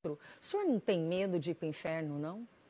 O senhor não tem medo de ir para o inferno, não?